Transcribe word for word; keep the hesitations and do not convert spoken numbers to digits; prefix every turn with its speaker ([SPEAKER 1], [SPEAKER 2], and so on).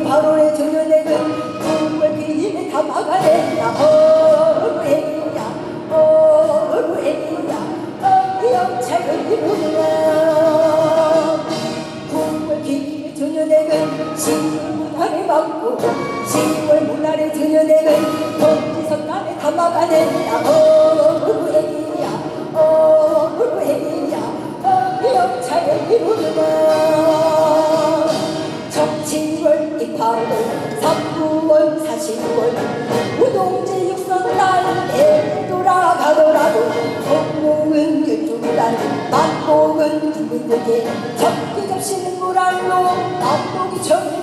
[SPEAKER 1] 팔월에 전년에는 구월 비닐에 담아가겠다. 어루애기야 어루애기야 영차를 이루느라 구월 비닐에 전년에는 시월 문화를 막고 시월 문화를 전년에는 동지선단에 담아가겠다. 어루애기야 어루애기야 영차를 이루느라 칠월 이팔월 삼구월 사십월 우동지 육선 날에 돌아가더라도 공목은 열두달 만목은 두근두개 접기 접시는 물알로 안목이 정